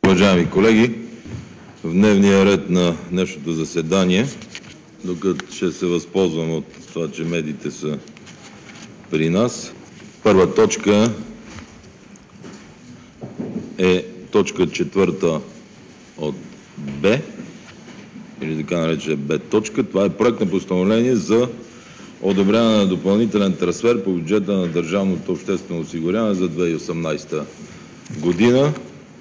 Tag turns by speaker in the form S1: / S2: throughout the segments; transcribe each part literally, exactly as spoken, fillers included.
S1: Уважаеми колеги, в дневния ред на днешното заседание, докато ще се възползвам от това, че медиите са при нас, първа точка е точка четвърта от Б, или така наречена Б точка. Това е проект на постановление за одобряване на допълнителен трансфер по бюджета на държавното обществено осигуряване за две хиляди и осемнадесета година.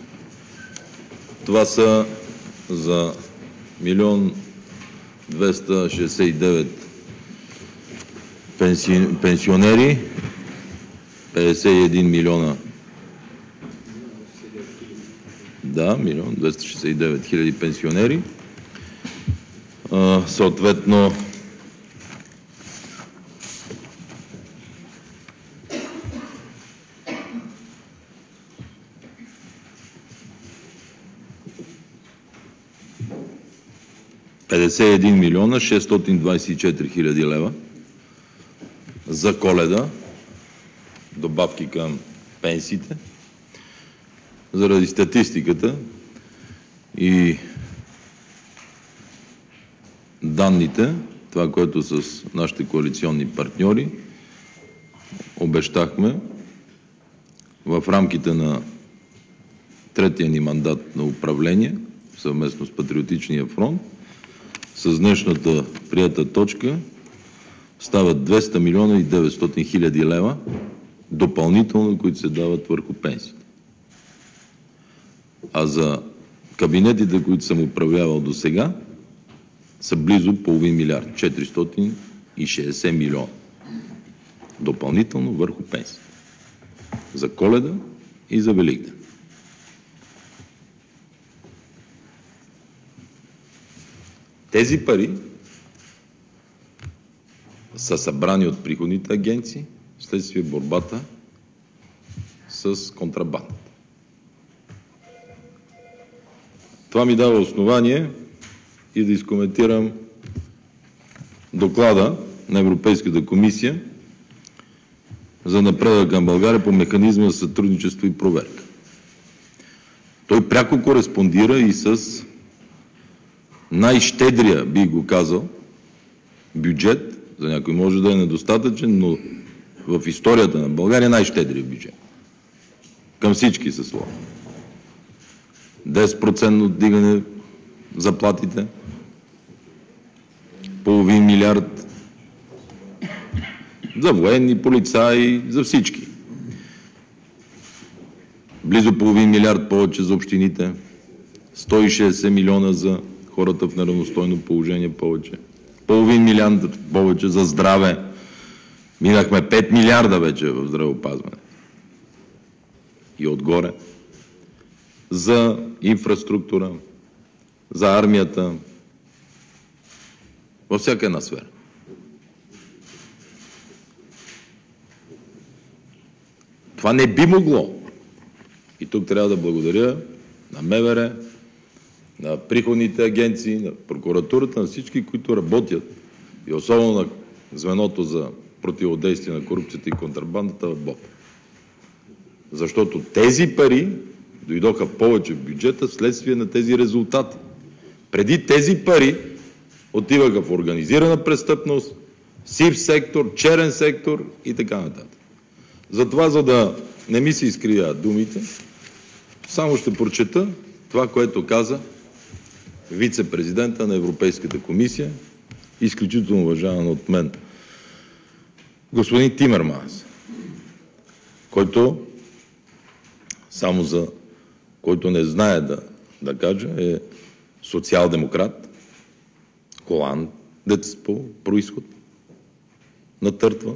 S1: Това са за милион двеста шестдесет и девет пенси... пенсионери, петдесет и един милиона, да, милион двеста шестдесет и девет хиляди пенсионери. А, съответно, петдесет и един милиона шестстотин двадесет и четири хиляди лева за Коледа, добавки към пенсиите. Заради статистиката и данните, това, което с нашите коалиционни партньори обещахме в рамките на третия ни мандат на управление, съвместно с Патриотичния фронт, с днешната приета точка стават двеста милиона и деветстотин хиляди лева допълнително, които се дават върху пенсиите. А за кабинетите, които съм управлявал до сега, са близо половин милиард, четиристотин и шестдесет милиона допълнително върху пенсиите. За Коледа и за Великден. Тези пари са събрани от приходните агенции вследствие борбата с контрабандата. Това ми дава основание и да изкоментирам доклада на Европейската комисия за напредъка към България по механизма за сътрудничество и проверка. Той пряко кореспондира и с най-щедрия, бих го казал, бюджет, за някой може да е недостатъчен, но в историята на България най-щедрия бюджет. Към всички съсловия. десет процента дигане заплатите, половин милиард за военни, полицаи, за всички. Близо половин милиард повече за общините, сто и шестдесет милиона за хората в неравностойно положение повече. Половин милиард повече за здраве. Минахме пет милиарда вече в здравеопазване. И отгоре. За инфраструктура, за армията, във всяка една сфера. Това не би могло. И тук трябва да благодаря на МВР, на приходните агенции, на прокуратурата, на всички, които работят и особено на звеното за противодействие на корупцията и контрабандата в БОП. Защото тези пари дойдоха повече в бюджета вследствие на тези резултати. Преди тези пари отиваха в организирана престъпност, сив сектор, черен сектор и така нататък. Затова, за да не ми се изкривят думите, само ще прочета това, което каза вице-президента на Европейската комисия, изключително уважаван от мен, господин Тимерманс, който, само за който не знае да, да кажа, е социал-демократ, холандец по происход, натъртван.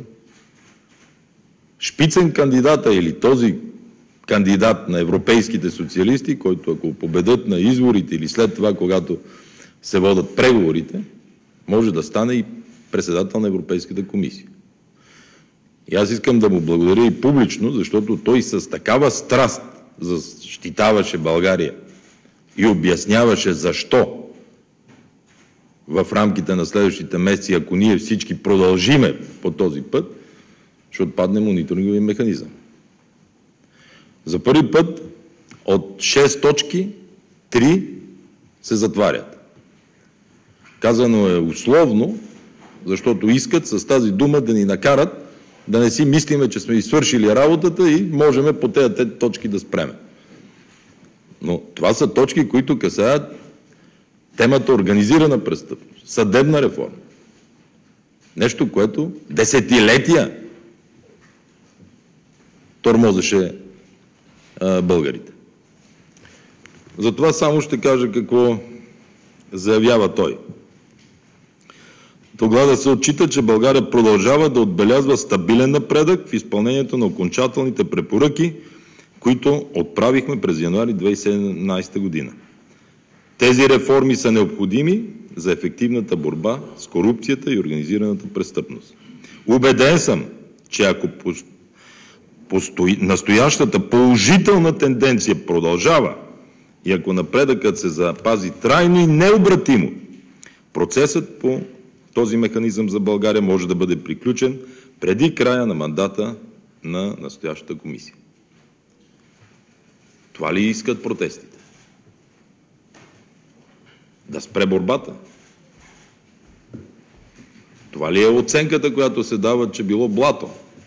S1: Шпицен кандидата или този кандидат на европейските социалисти, който ако победат на изборите или след това, когато се водят преговорите, може да стане и председател на Европейската комисия. И аз искам да му благодаря и публично, защото той с такава страст защитаваше България и обясняваше защо в рамките на следващите месеци, ако ние всички продължиме по този път, ще отпадне мониторинговия механизъм. За първи път от шест точки три се затварят. Казано е условно, защото искат с тази дума да ни накарат да не си мислиме, че сме извършили работата и можем по тези точки да спреме. Но това са точки, които касаят темата организирана престъпност, съдебна реформа. Нещо, което десетилетия тормозеше а, българите. Затова само ще кажа какво заявява той. Доклада се отчита, че България продължава да отбелязва стабилен напредък в изпълнението на окончателните препоръки, които отправихме през януари две хиляди и седемнадесета година. Тези реформи са необходими за ефективната борба с корупцията и организираната престъпност. Убеден съм, че ако постои... настоящата положителна тенденция продължава и ако напредъкът се запази трайно и необратимо, процесът по този механизъм за България може да бъде приключен преди края на мандата на настоящата комисия. Това ли искат протестите? Да спре борбата? Това ли е оценката, която се дава, че било блато?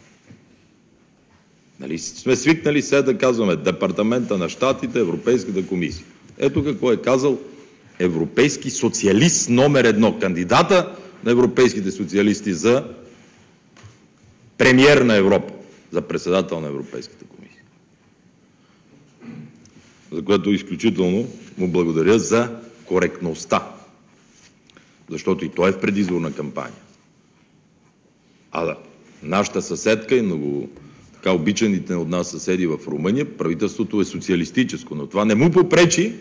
S1: Нали сме свикнали сега да казваме Департамента на щатите, Европейската комисия. Ето какво е казал европейски социалист номер едно, кандидата на европейските социалисти за премиер на Европа, за председател на Европейската комисия. За което изключително му благодаря за коректността, защото и той е в предизборна кампания. А да, нашата съседка и много така обичаните от нас съседи в Румъния, правителството е социалистическо, но това не му попречи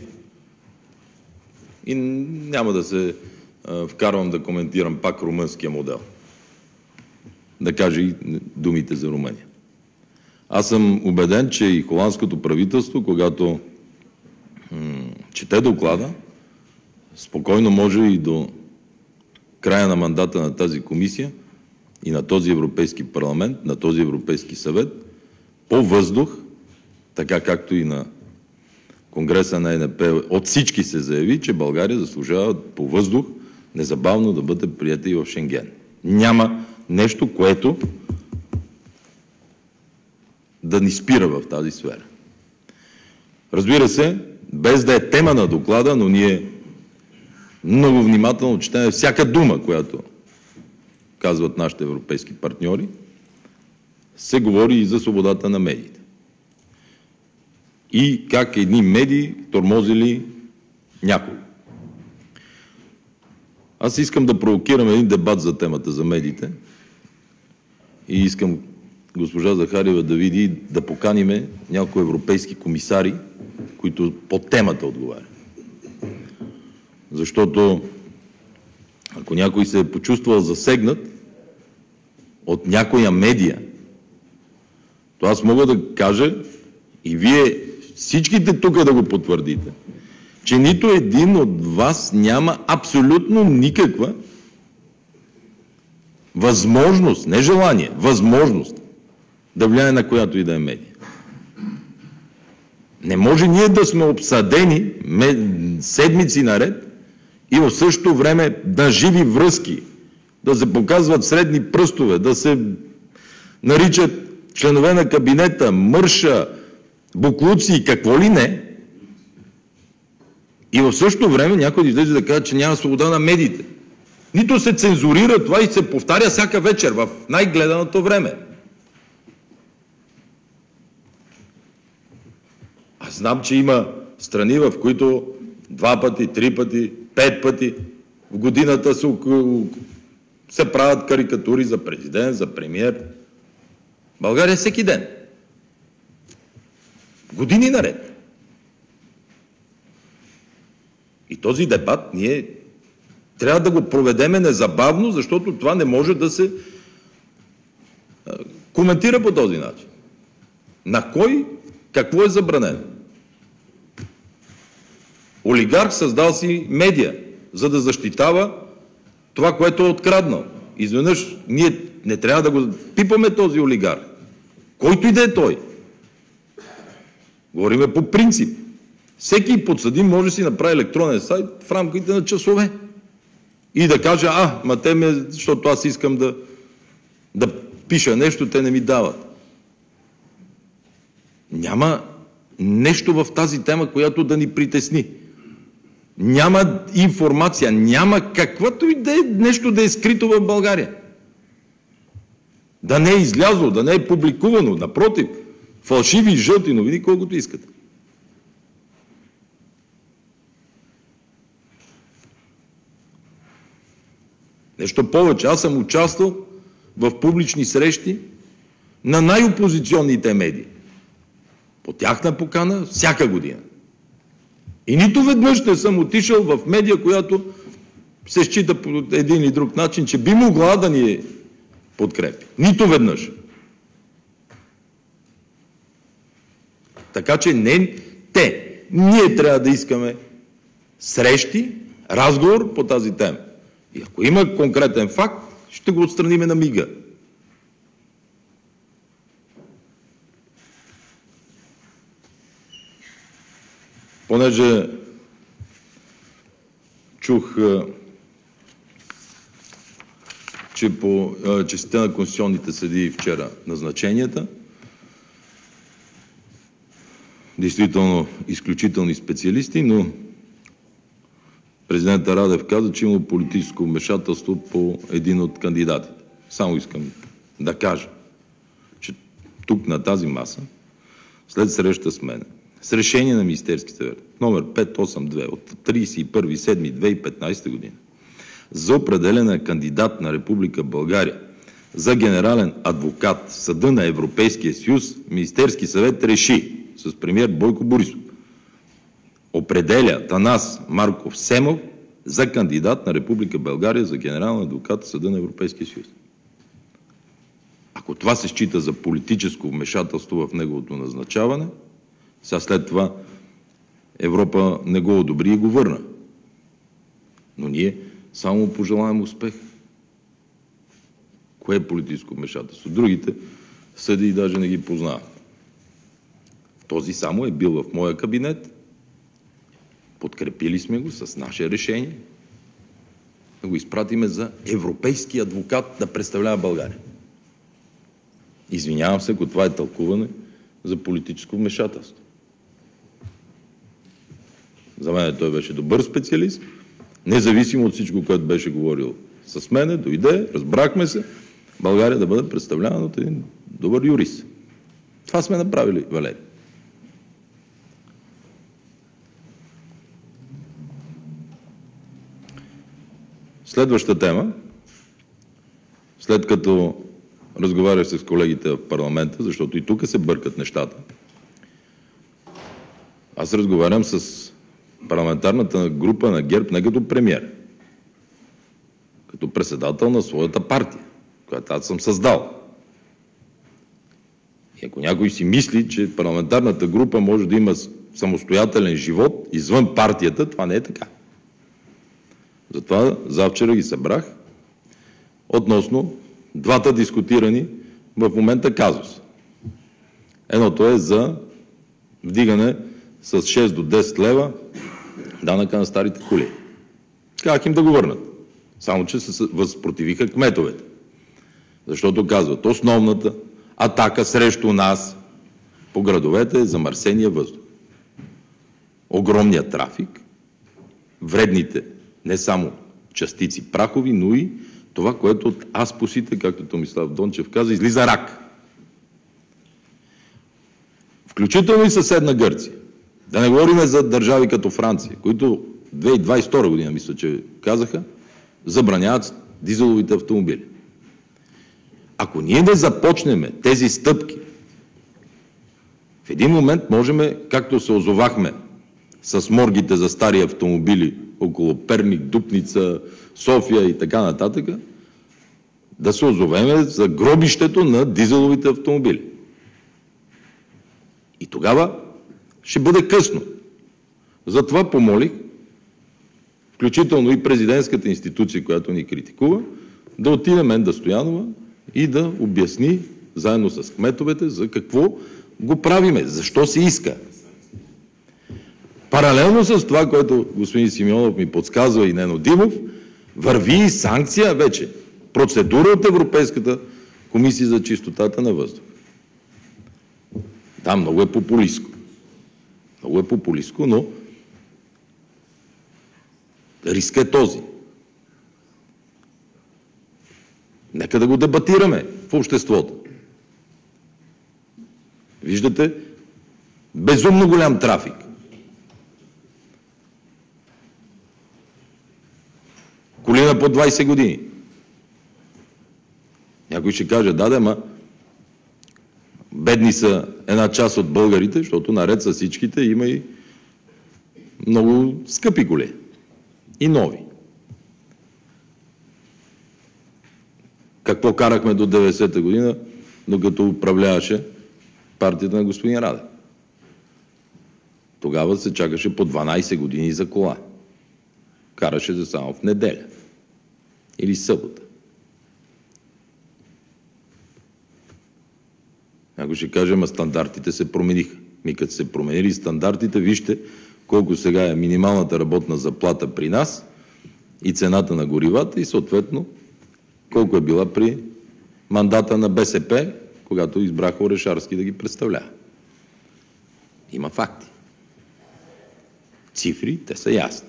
S1: и няма да се а, вкарвам да коментирам пак румънския модел. Да кажа и думите за Румъния. Аз съм убеден, че и холандското правителство, когато м- чете доклада, спокойно може и до края на мандата на тази комисия и на този Европейски парламент, на този Европейски съвет, по въздух, така както и на Конгреса на Ен Еп от всички се заяви, че България заслужава по въздух незабавно да бъде приета и в Шенген. Няма нещо, което да ни спира в тази сфера. Разбира се, без да е тема на доклада, но ние много внимателно четем всяка дума, която казват нашите европейски партньори, се говори и за свободата на медиите. И как едни медии тормозили някой. Аз искам да провокирам един дебат за темата за медиите и искам госпожа Захариева да види, да поканиме някои европейски комисари, които по темата отговарят. Защото ако някой се е почувствал засегнат от някоя медия, то аз мога да кажа и вие всичките тук да го потвърдите, че нито един от вас няма абсолютно никаква възможност, не желание, възможност да влияе на която и да е медия. Не може ние да сме обсадени седмици наред и в същото време на живи връзки, да се показват средни пръстове, да се наричат членове на кабинета, мърша, буклуци и какво ли не. И в същото време някой излезе да каже, че няма свобода на медиите. Нито се цензурира това и се повтаря всяка вечер в най-гледаното време. Аз знам, че има страни, в които два пъти, три пъти, пет пъти в годината се, се правят карикатури за президент, за премиер. България всеки ден. Години наред. И този дебат ние трябва да го проведеме незабавно, защото това не може да се а, коментира по този начин. На кой какво е забранено? Олигарх създал си медия, за да защитава това, което е откраднал. Изведнъж ние не трябва да го пипаме този олигарх. Който и да е той. Говориме по принцип. Всеки подсъдим може да си направи електронен сайт в рамките на часове и да каже, а, ма те ме, защото аз искам да, да пиша нещо, те не ми дават. Няма нещо в тази тема, която да ни притесни. Няма информация, няма каквато и да е нещо да е скрито в България. Да не е излязло, да не е публикувано. Напротив, фалшиви и жълти новини, колкото искате. Нещо повече, аз съм участвал в публични срещи на най-опозиционните медии. По тяхна покана всяка година. И нито веднъж не съм отишъл в медия, която се счита по един или друг начин, че би могла да ни подкрепи. Нито веднъж. Така че не те. Ние трябва да искаме срещи, разговор по тази тема. И ако има конкретен факт, ще го отстраниме на мига. Понеже чух, че по честите на конституционните съдии вчера назначенията, действително изключителни специалисти, но президента Радев каза, че има политическо вмешателство по един от кандидатите. Само искам да кажа, че тук на тази маса, след среща с мен, с решение на Министерски съвет, номер пет осем две от тридесет и първи юли две хиляди и петнадесета година, за определяне на кандидат на Република България за генерален адвокат в Съда на Европейския съюз, Министерски съвет реши с премиер Бойко Борисов определя Атанас Марков Семов за кандидат на Република България за генерален адвокат в Съда на Европейския съюз. Ако това се счита за политическо вмешателство в неговото назначаване, сега след това Европа не го одобри и го върна. Но ние само пожелаем успех. Кое е политическо вмешателство? Другите съди и даже не ги познават. Този само е бил в моя кабинет. Подкрепили сме го с наше решение да го изпратиме за европейски адвокат да представлява България. Извинявам се, ако това е тълкуване за политическо вмешателство. За мен той беше добър специалист, независимо от всичко, което беше говорил с мене, дойде, разбрахме се, България да бъде представлявана от един добър юрист. Това сме направили, Валери. Следваща тема, след като разговарях с колегите в парламента, защото и тук се бъркат нещата, аз разговарям с парламентарната група на ГЕРБ не като премиер, като председател на своята партия, която аз съм създал. И ако някой си мисли, че парламентарната група може да има самостоятелен живот извън партията, това не е така. Затова завчера ги събрах относно двата дискутирани в момента казуса. Едното е за вдигане с шест до десет лева данъка на старите коли. Казах им да го върнат. Само че се възпротивиха кметовете. Защото казват, основната атака срещу нас по градовете е замърсения въздух. Огромният трафик, вредните не само частици прахови, но и това, което от аспосите, както Томислав Дончев каза, излиза рак. Включително и съседна Гърция. Да не говорим за държави като Франция, които две хиляди двадесет и втора година, мисля, че казаха, забраняват дизеловите автомобили. Ако ние не започнем тези стъпки, в един момент можем, както се озовахме с моргите за стари автомобили около Перник, Дупница, София и така нататък, да се озовеме за гробището на дизеловите автомобили. И тогава ще бъде късно. Затова помолих, включително и президентската институция, която ни критикува, да отиде Менда Стоянова и да обясни заедно с кметовете за какво го правиме, защо се иска. Паралелно с това, което господин Симеонов ми подсказва и Нено Димов, върви и санкция вече. Процедура от Европейската комисия за чистотата на въздуха. Да, много е популистко. Много е популистко, но риск е този. Нека да го дебатираме в обществото. Виждате, безумно голям трафик. Колина по двайсет години. Някой ще каже, да, да, ма бедни са една част от българите, защото наред с всичките има и много скъпи коли. И нови. Какво карахме до деветдесета година, докато управляваше партията на господин Радев? Тогава се чакаше по дванайсет години за кола. Караше се само в неделя. Или събота. Ако ще кажем, а стандартите се промениха. Ми като се променили стандартите, вижте колко сега е минималната работна заплата при нас и цената на горивата и съответно колко е била при мандата на БСП, когато избраха Орешарски да ги представлява. Има факти. Цифри, те са ясни.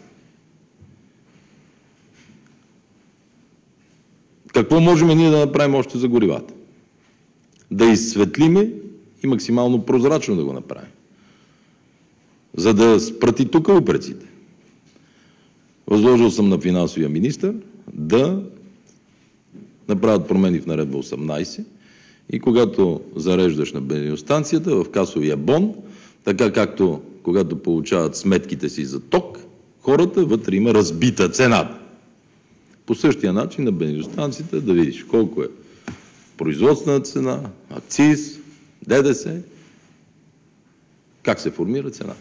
S1: Какво можем ние да направим още за горивата? Да изсветлиме и максимално прозрачно да го направим. За да спрат и тук упреците. Възложил съм на финансовия министър да направят промени в наредба осемнайсет и когато зареждаш на бензиностанцията в касовия бон, така както когато получават сметките си за ток, хората вътре има разбита цената. По същия начин на бензиностанцията да видиш колко е производствена цена, акциз, ДДС, как се формира цена.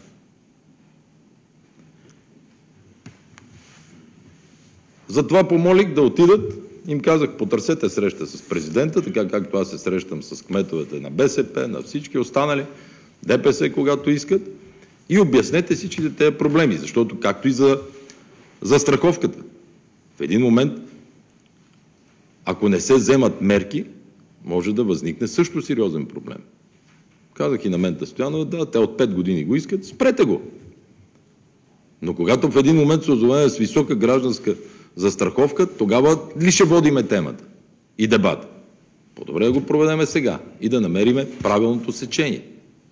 S1: Затова помолих да отидат, им казах, потърсете среща с президента, така както аз се срещам с кметовете на БСП, на всички останали, ДПС, когато искат, и обяснете всичките тези проблеми, защото както и за, за страховката. В един момент, ако не се вземат мерки, може да възникне също сериозен проблем. Казах и на Мента Стоянова, да, те от пет години го искат, спрете го. Но когато в един момент се озовем с висока гражданска застраховка, тогава ли ще водиме темата и дебата? По-добре да го проведеме сега и да намериме правилното сечение.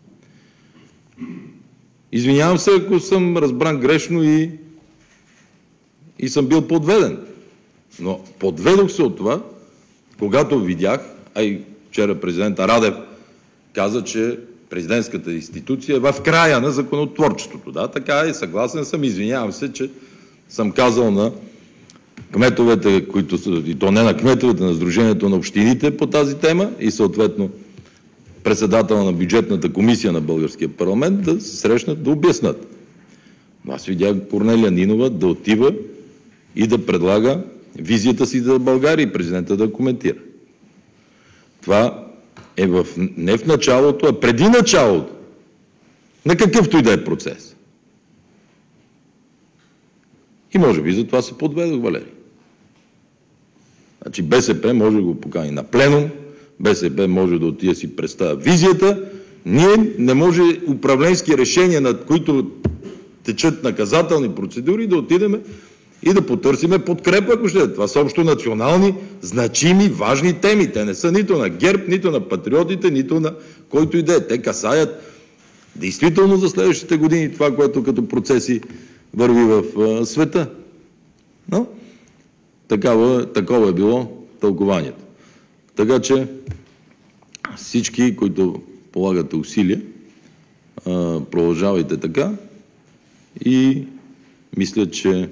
S1: Извинявам се, ако съм разбран грешно и, и съм бил подведен. Но подведох се от това, когато видях, а и вчера президента Радев каза, че президентската институция е в края на законотворчеството. Да, така е, съгласен съм, извинявам се, че съм казал на кметовете, които са, и то не на кметовете, на Сдружението на общините по тази тема и съответно председател на бюджетната комисия на българския парламент да се срещнат, да обяснат. Но аз видях Корнелия Нинова да отива и да предлага визията си за България и президента да коментира. Това е в, не в началото, а преди началото на какъвто и да е процес. И може би за това се подведох, Валери. Значи БСП може да го покани на пленум, БСП може да отиде си представя визията, ние не може управленски решения, над които течат наказателни процедури, да отидеме и да потърсиме подкрепа, ако ще. Това са общо национални, значими, важни теми. Те не са нито на ГЕРБ, нито на патриотите, нито на който и да е. Те касаят действително за следващите години това, което като процеси върви в а, света. Но такава, такова е било тълкованието. Така че всички, които полагате усилия, а, продължавайте така и мисля, че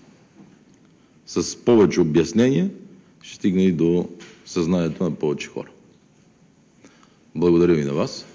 S1: с повече обяснения ще стигне и до съзнанието на повече хора. Благодаря ви на вас.